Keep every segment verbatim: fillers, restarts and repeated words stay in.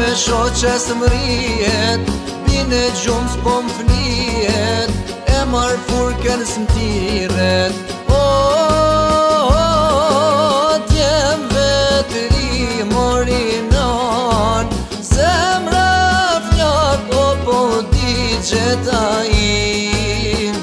me shoqes m'rijet, bine gjumë s'po m'flijet, e marë furken s'mtiret. O, t'jem vetëri mori non, zemra flak o po di gjeta im.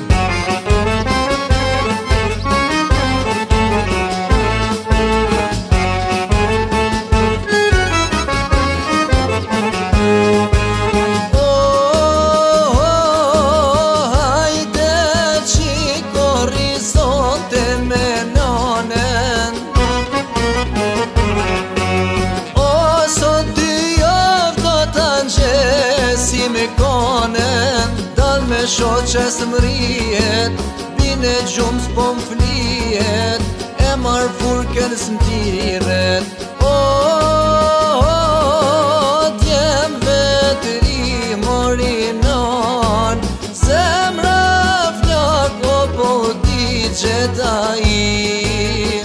Dal me shoqes m'rijet, bine gjumë s'po m'flijet, e marë furken s'mtiret. O, t'jem vetëri mori non, zemra flak o po di gjeta im.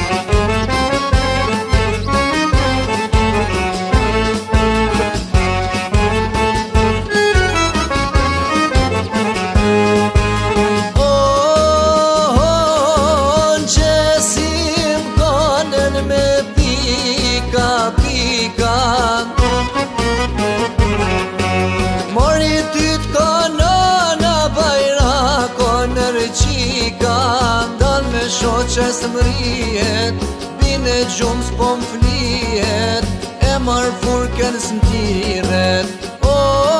Mori ty t'kanona bajrako nërqika, dal me shoqes m'rijet, bine gjumë s'po m'flijet, e marë furken s'mtiret. O,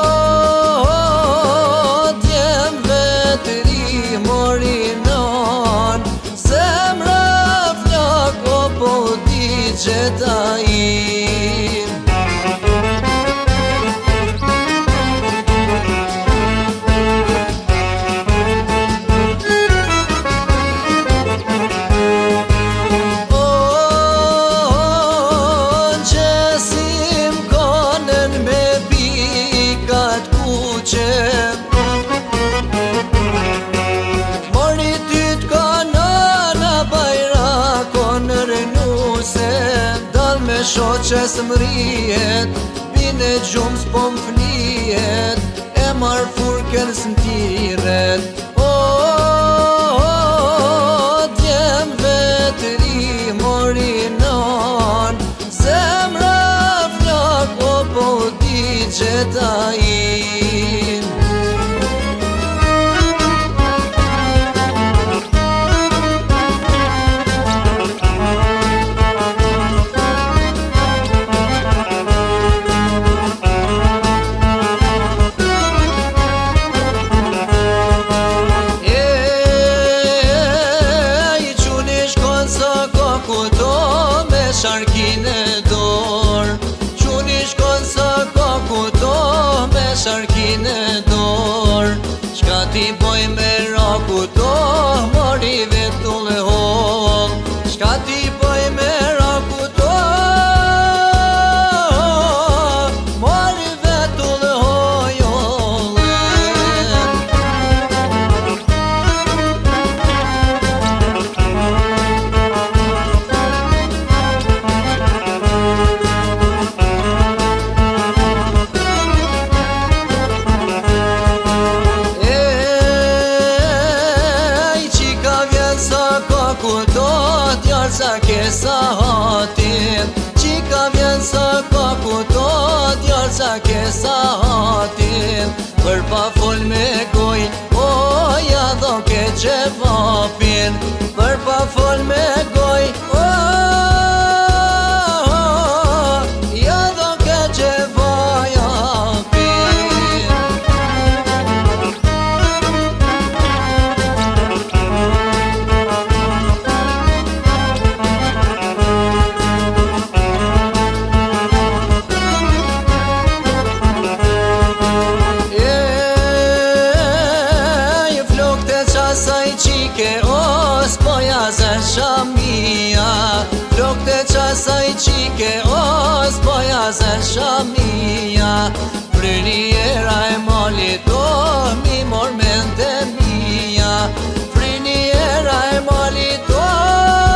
t'jem vetëri mori non, zemra flak o po di gjeta im. Mori ty t'kanona bajrako nërnuse, dal me shoqes m'rijet, bine gjumë s'po m'flijet, e marë furken s'mtiret. O, t'jem vetëri mori non, zemra flak o po di gjeta im. Sharkin e dor, quni shkon sa ka kuto me sharkin e dor, qka ti boj me rakuto, mori vetull e hol, qka ti boj me rakuto, mori vetull e sa ke sa hatin, qika vjen sa ka kuto, djallë sa ke sa hatin, për pa fol me goj, o ja do ke gjevapin, për pa fol me goj, o ja do ke gjevapin. Shamia, flok të qasaj qike, os poja se shamia, friniera e malit, oh, mi mor mente mia, friniera e malit, oh,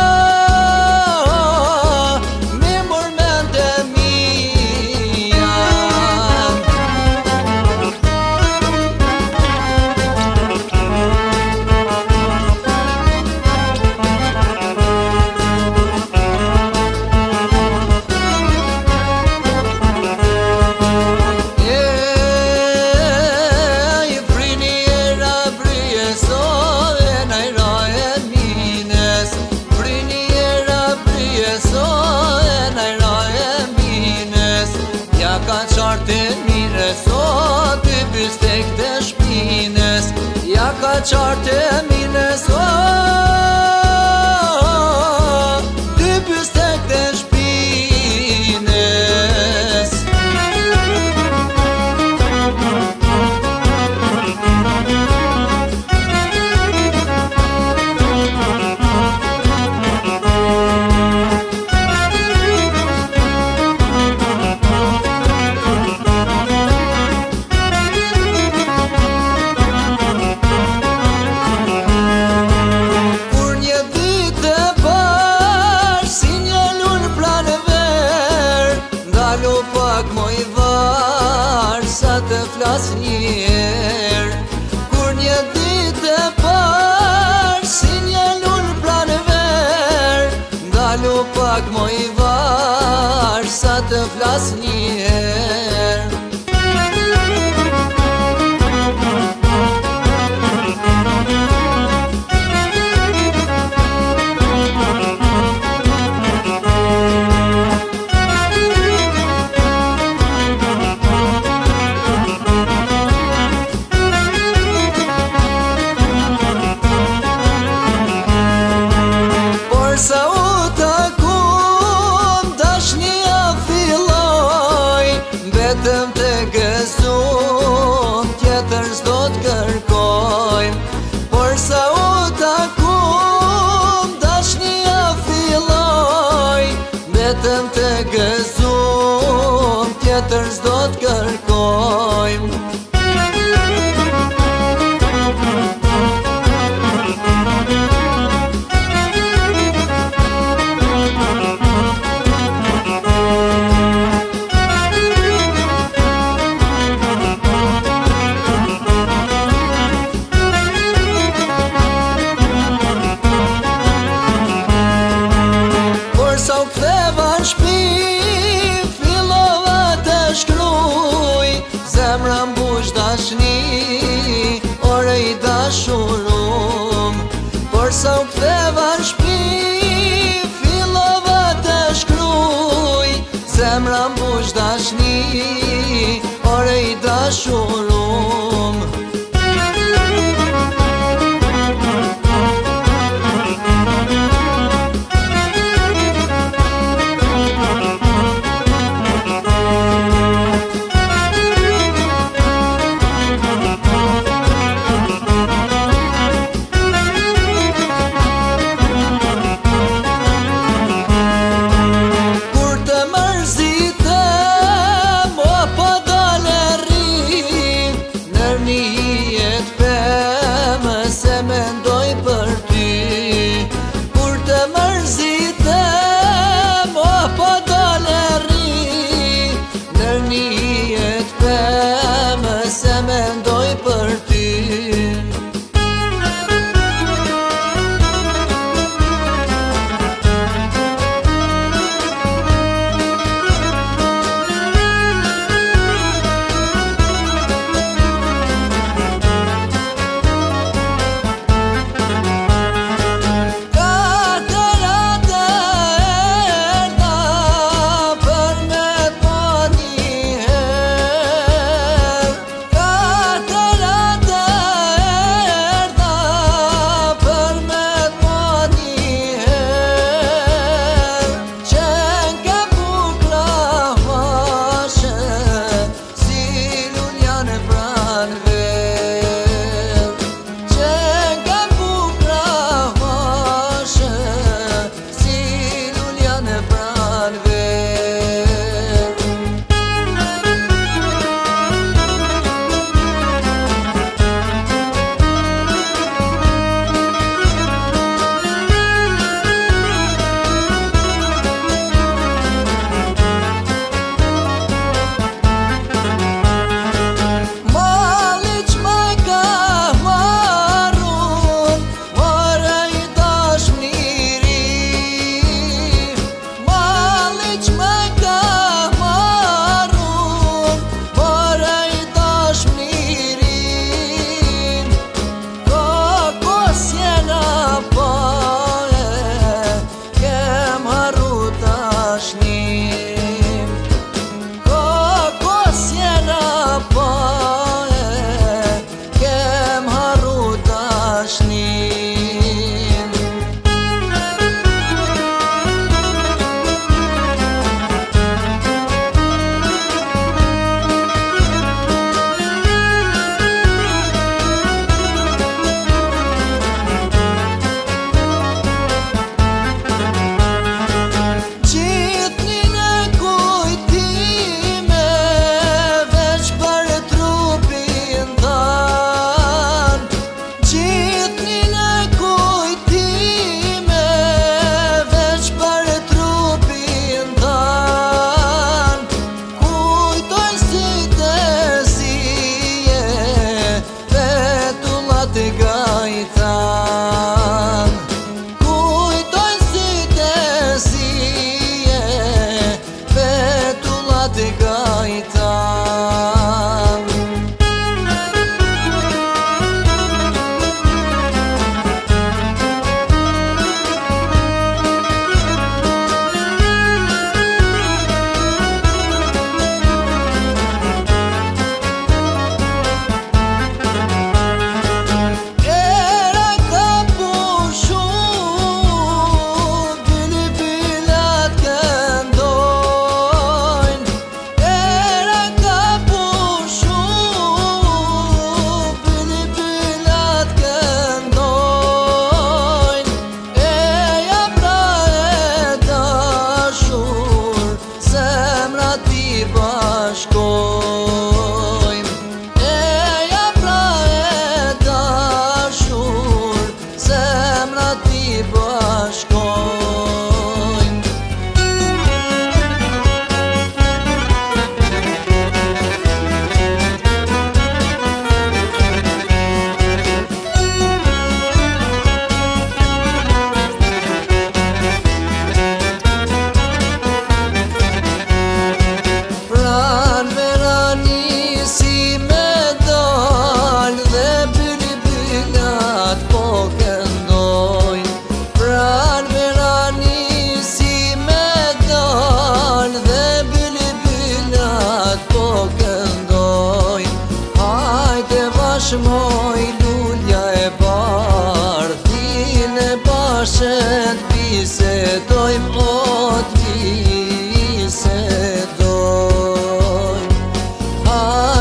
mi mor mente mia. qarte mire sot, dy bystek të shpines. Ja ka qarte mire sot, dy bystek të shpines. Pak moj var, sa të flas njerë. Kur një ditë e par, si një lullë pranë ver, ndalu pak moj var, sa të flas njerë. Sa u takum, dashnia filloj, vetëm të gëzum, tjetër s'do t'kërkojm. Por sa u takum, dashnia filloj, vetëm të gëzum, tjetër s'do t'kërkojm. Sa u ktheva n'shpi, fillova të shkruj, zemra mbush dashni, ore i dashurum. Por sa u ktheva n'shpi, fillova të shkruj, zemra mbush dashni, ore i dashurum. Mendoj për ty, kur të mërzitem, o po dole rri, nër një jetë pëmë se mendoj për ty. Her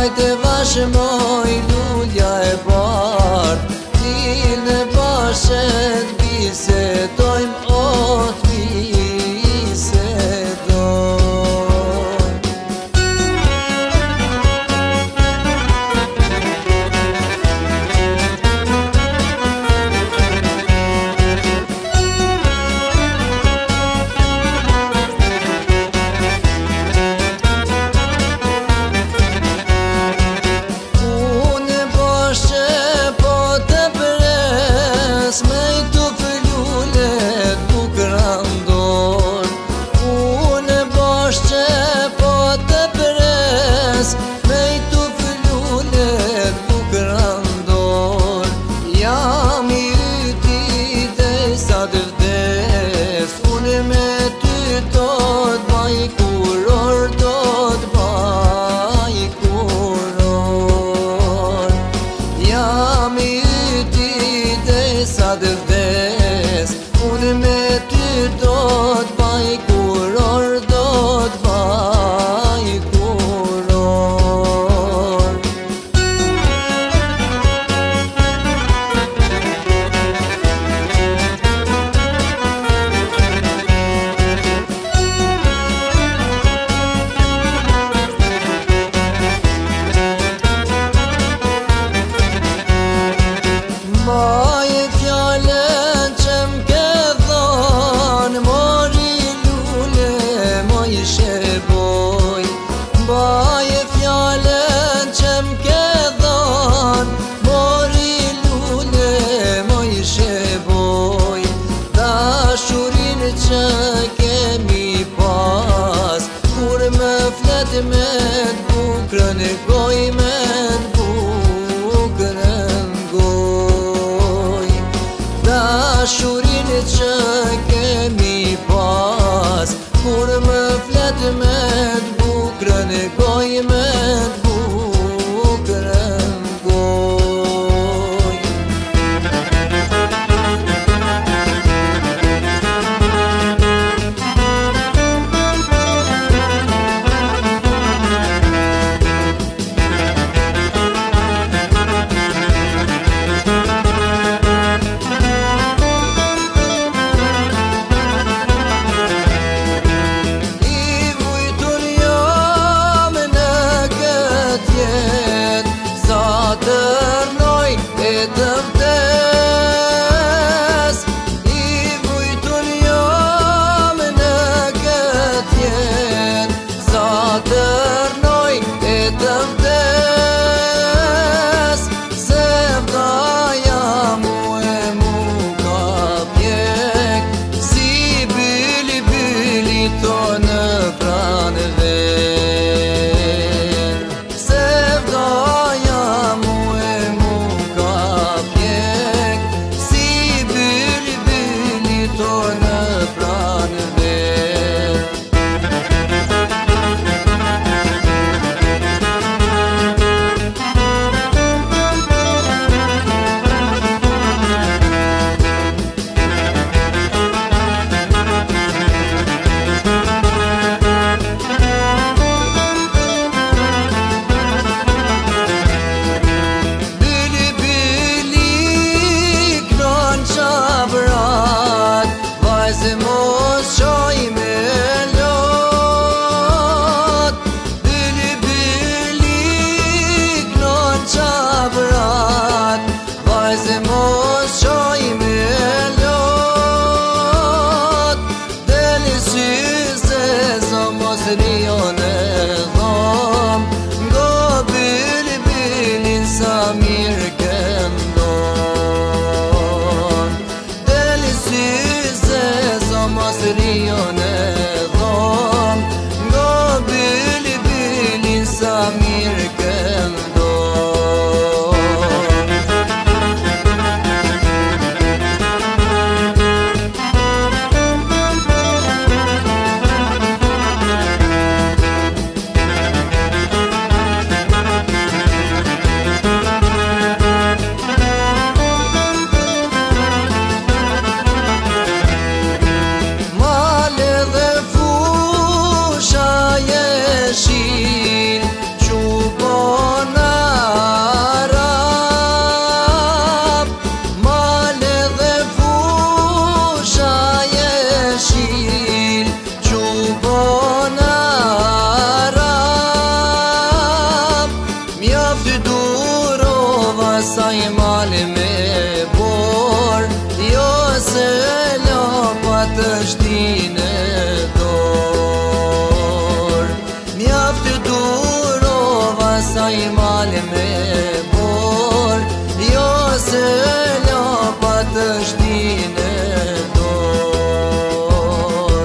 të vashmoj lulja e bardh, t'il në bashet bisedojmë, o t'bisedojmë. Unë bashe po të pres, me i tu fëllullet nuk randon. Unë bashe po të pres, me i tu fëllullet nuk randon. Jam i yti dhe sa të vdes, unë me ty do t'baj kuror, do t'baj kuror. Jam i yti dhe sa të vdes, unë me ty do t'baj kuror, do t'baj kuror. Mbaje fjallën që m'ke dhon, mori lule mo i sheboj. Mbaje fjallën që m'ke dhon, mori lule mo i sheboj. Dashurin që kemi pas, kur më flet me t'bukrën e goj, me t'bukrën goj. Dashurin që kemi pas, kur më flet me t'bukrën e goj, me t'bukrën goj. sa i mali me bor, jo se lapa të shtine dor. Mjaft durova sa i mali me bor, jo se lapa të shtine dor.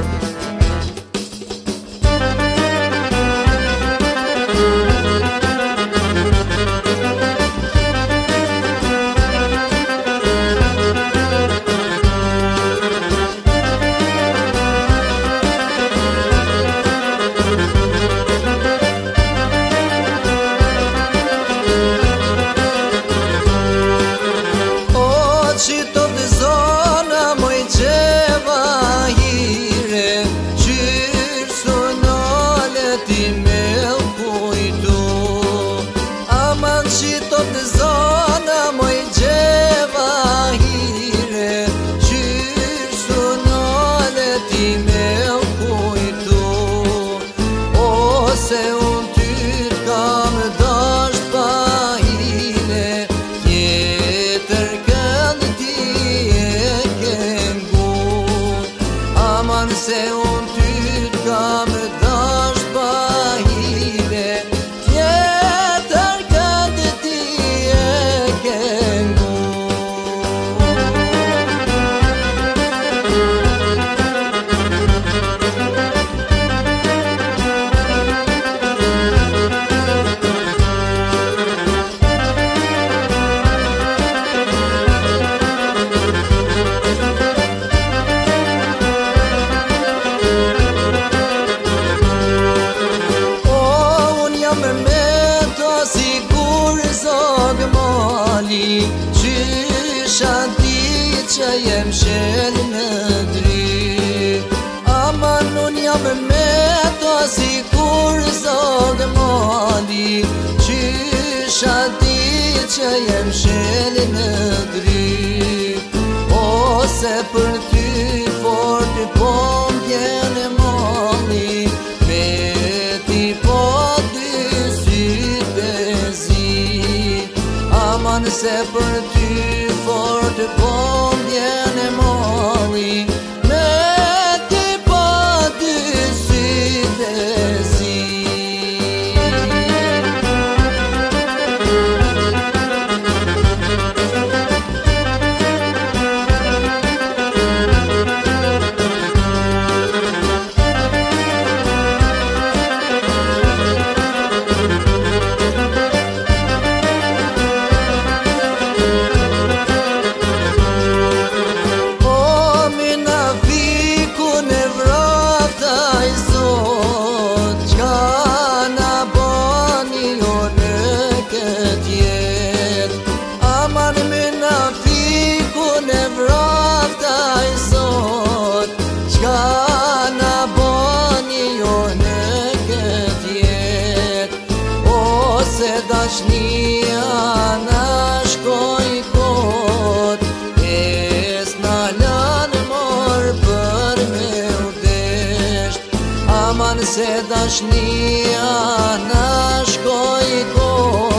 Se unë ty kam dasht pa hile, tjetër kënd ti e ke ngut. Aman se unë ty kam dasht pa hile, tjetër kënd ti e ke ngut. Qysha ti që jem shel në dri, aman unë jam me to si kur zog mali. Qysha ti që jem shel në dri, ose për ty fort po m'bjene mali, me ti po dy sytë zi. Aman se për ty fort po m'bjene mali, me ti po dy sytë zi. Se dashnia në shkoj kot, e s'na lanë mor për me u desht. Aman se dashnia në shkoj kot,